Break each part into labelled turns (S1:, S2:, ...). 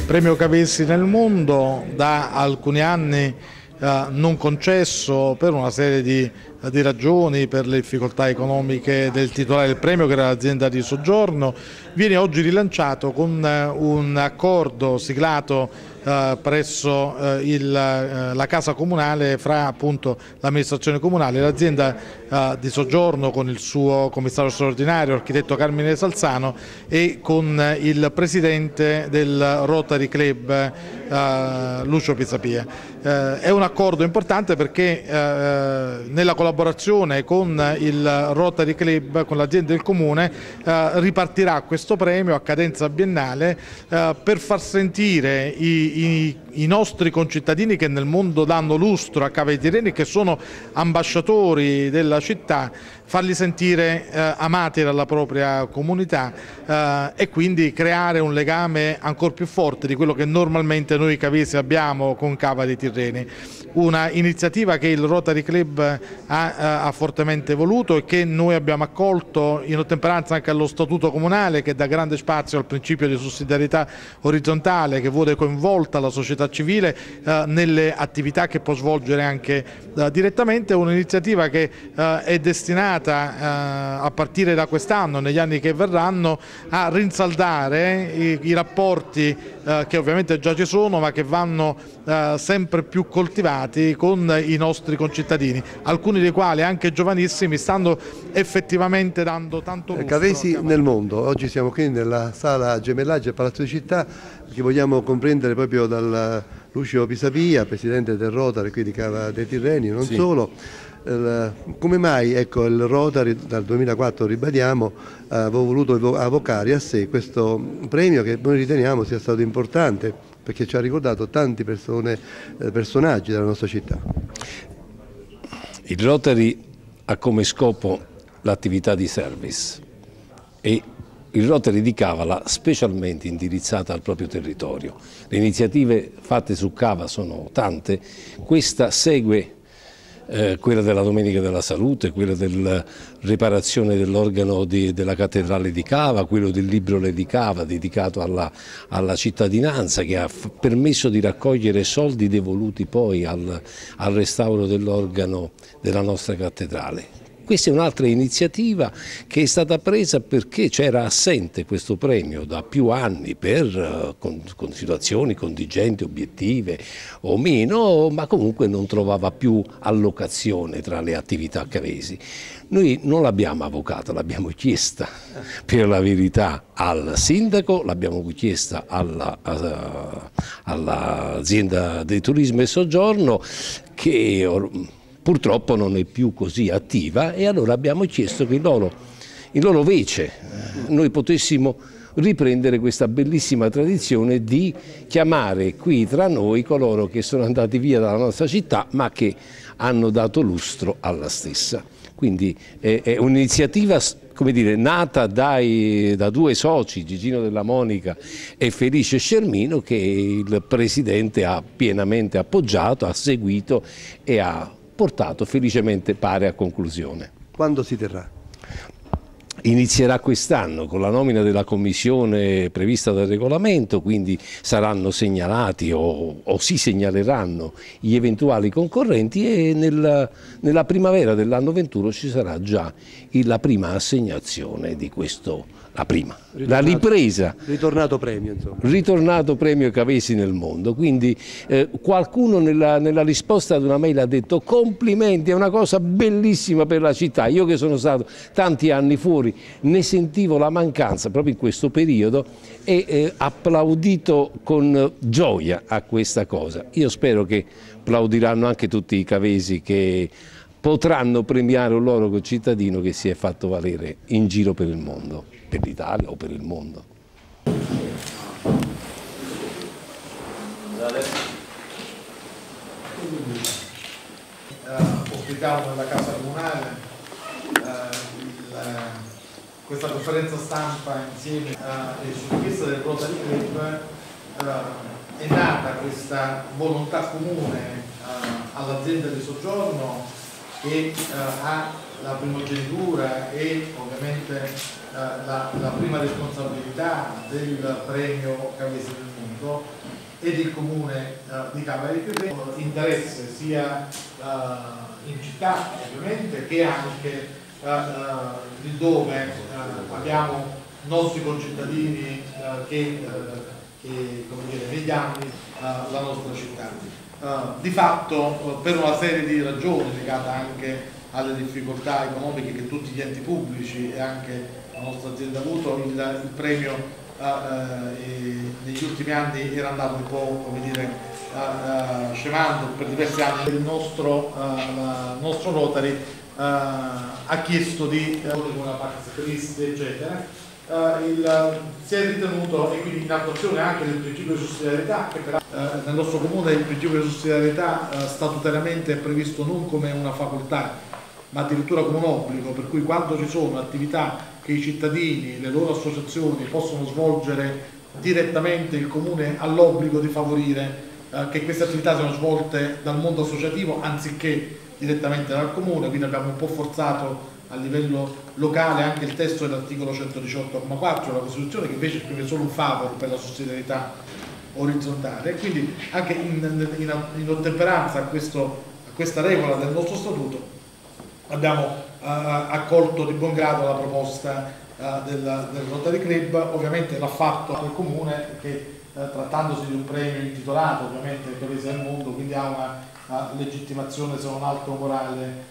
S1: Premio Cavesi nel mondo, da alcuni anni non concesso per una serie di ragioni, per le difficoltà economiche del titolare del premio, che era l'azienda di Soggiorno, viene oggi rilanciato con un accordo siglato presso la Casa Comunale fra appunto l'amministrazione comunale e l'azienda di Soggiorno, con il suo commissario straordinario, l'architetto Carmine Salzano, e con il presidente del Rotary Club Lucio Pisapia. È un accordo importante perché nella collaborazione con il Rotary Club, con l'azienda del comune, ripartirà questo premio a cadenza biennale per far sentire i nostri concittadini che nel mondo danno lustro a Cava dei Tirreni, che sono ambasciatori della città, farli sentire amati dalla propria comunità e quindi creare un legame ancora più forte di quello che normalmente noi cavesi abbiamo con Cava dei Tirreni. Una iniziativa che il Rotary Club ha fortemente voluto e che noi abbiamo accolto in ottemperanza anche allo Statuto Comunale, che dà grande spazio al principio di sussidiarietà orizzontale, che vuole coinvolta la società civile nelle attività che può svolgere anche direttamente. Un'iniziativa che è destinata a partire da quest'anno, negli anni che verranno, a rinsaldare i rapporti che ovviamente già ci sono, ma che vanno sempre più coltivati con i nostri concittadini, alcuni dei quali anche giovanissimi stanno effettivamente dando tanto lustro.
S2: Cavesi nel mondo. Oggi siamo qui nella sala Gemellaggi al Palazzo di Città, che vogliamo comprendere proprio dal Lucio Pisapia, presidente del Rotary qui di Cava dei Tirreni, non solo. Come mai il Rotary dal 2004, ribadiamo, ha voluto avvocare a sé questo premio, che noi riteniamo sia stato importante perché ci ha ricordato tanti personaggi della nostra città?
S3: Il Rotary ha come scopo l'attività di service e il Rotary di Cava l'ha specialmente indirizzata al proprio territorio. Le iniziative fatte su Cava sono tante, questa segue quella della Domenica della Salute, quella della riparazione dell'organo della cattedrale di Cava, quello del Librole di Cava dedicato alla cittadinanza, che ha permesso di raccogliere soldi devoluti poi al restauro dell'organo della nostra cattedrale. Questa è un'altra iniziativa che è stata presa perché c'era assente questo premio da più anni per con situazioni contingenti, obiettive o meno, ma comunque non trovava più allocazione tra le attività cavesi. Noi non l'abbiamo avvocata, l'abbiamo chiesta per la verità al sindaco, l'abbiamo chiesta all'azienda di turismo e soggiorno, che purtroppo non è più così attiva, e allora abbiamo chiesto che in loro vece noi potessimo riprendere questa bellissima tradizione di chiamare qui tra noi coloro che sono andati via dalla nostra città ma che hanno dato lustro alla stessa. Quindi è un'iniziativa, come dire, nata da due soci, Gigino Della Monica e Felice Scermino, che il Presidente ha pienamente appoggiato, ha seguito e ha portato felicemente pare a conclusione.
S2: Quando si terrà?
S3: Inizierà quest'anno con la nomina della commissione prevista dal regolamento, quindi saranno segnalati o si segnaleranno gli eventuali concorrenti, e nella primavera dell'anno 21 ci sarà già la prima assegnazione di questo. La ripresa.
S2: Ritornato premio, insomma.
S3: Ritornato premio Cavesi nel mondo. Quindi qualcuno nella risposta ad una mail ha detto: complimenti, è una cosa bellissima per la città. Io che sono stato tanti anni fuori ne sentivo la mancanza proprio in questo periodo e applaudito con gioia a questa cosa. Io spero che applaudiranno anche tutti i cavesi che potranno premiare un loro concittadino che si è fatto valere in giro per il mondo, per l'Italia o per il mondo.
S1: Ospitiamo nella Casa Comunale questa conferenza stampa insieme su richiesta del Rotary Club. È nata questa volontà comune all'azienda di Soggiorno, che ha la primogenitura e ovviamente la prima responsabilità del premio Cavesi nel mondo. Sindaco ed il Comune di Cavalli Tirreni, interesse sia in città ovviamente che anche lì dove abbiamo nostri concittadini che come dire, negli anni la nostra città. Di fatto per una serie di ragioni legate anche alle difficoltà economiche che tutti gli enti pubblici e anche la nostra azienda ha avuto, il premio negli ultimi anni era andato un po', come dire, scemando per diversi anni. Il nostro Rotary ha chiesto di una Pax Christi eccetera, si è ritenuto, e quindi in attuazione anche del principio di sussidiarietà, che nel nostro comune il principio di sussidiarietà statutariamente è previsto non come una facoltà ma addirittura come un obbligo, per cui quando ci sono attività che i cittadini, le loro associazioni possono svolgere direttamente, il comune ha l'obbligo di favorire che queste attività siano svolte dal mondo associativo anziché direttamente dal comune, quindi abbiamo un po' forzato a livello locale anche il testo dell'articolo 118,4 della Costituzione, che invece esprime solo un favore per la sussidiarietà orizzontale, e quindi anche in ottemperanza a questa regola del nostro statuto abbiamo accolto di buon grado la proposta del Rotary Club. Ovviamente l'ha fatto il comune che trattandosi di un premio intitolato ovviamente ai Paesi del mondo, quindi ha una legittimazione se non altro morale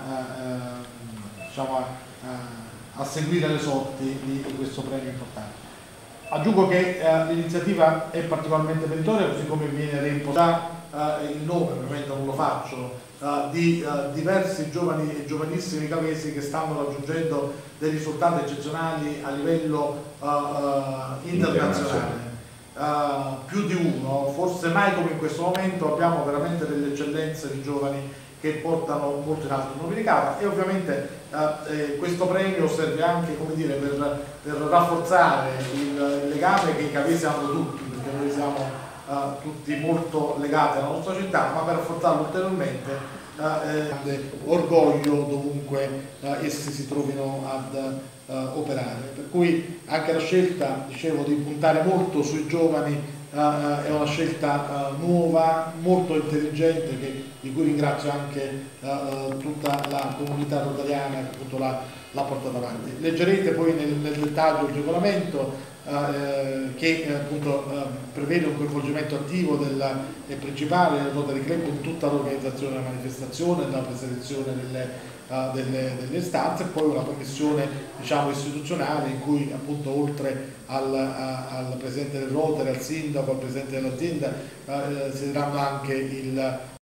S1: a seguire le sorti di questo premio importante. Aggiungo che l'iniziativa è particolarmente meritoria, così come viene reimpostato il nome, ovviamente non lo faccio, di diversi giovani e giovanissimi cavesi che stanno raggiungendo dei risultati eccezionali a livello internazionale. Più di uno, forse mai come in questo momento abbiamo veramente delle eccellenze di giovani che portano molto in alto il nome di cava, e ovviamente questo premio serve anche, come dire, per rafforzare il legame che i cavesi hanno tutti, perché noi siamo tutti molto legati alla nostra città, ma per rafforzarlo ulteriormente orgoglio dovunque essi si trovino ad operare. Per cui anche la scelta, dicevo, di puntare molto sui giovani è una scelta nuova, molto intelligente, di cui ringrazio anche tutta la comunità rotariana che appunto l'ha portata avanti. Leggerete poi nel dettaglio il regolamento che appunto prevede un coinvolgimento attivo del principale del Rotary Club in tutta l'organizzazione della manifestazione, nella preselezione delle istanze, e poi una commissione, diciamo, istituzionale in cui appunto oltre al presidente del Rotary, al sindaco, al presidente dell'azienda si daranno anche